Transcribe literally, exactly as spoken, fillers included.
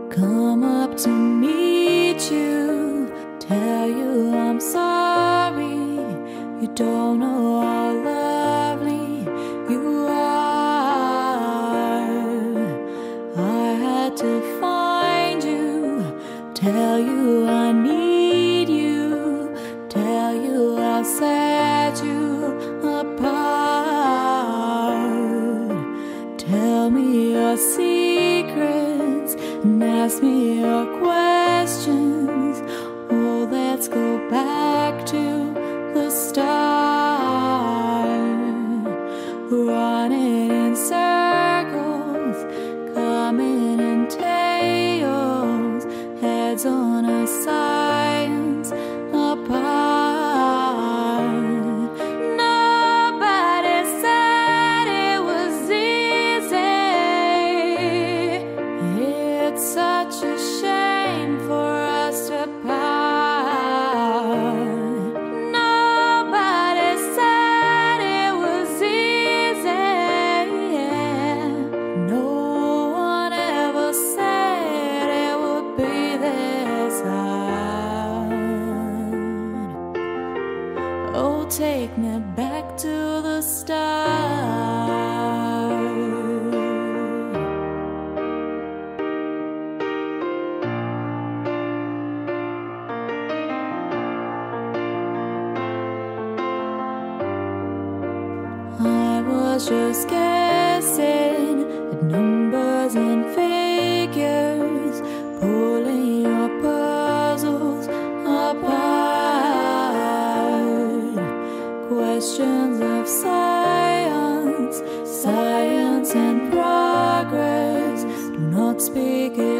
come up to meet you, tell you I'm sorry. You don't know how lovely you are. I had to find you, tell you I need you, tell you I'll set you apart. Tell me your secrets and ask me your questions. Oh, let's go back to the start. Running in circles, coming in tails, heads on a science apart. Nobody said it was easy. It's such a shame for us to part. Nobody said it was easy. No one ever said it would be this hard. Oh, take me back to the start. I was just guessing at numbers and figures, pulling your puzzles apart. Questions of science, science and progress. Do not speak it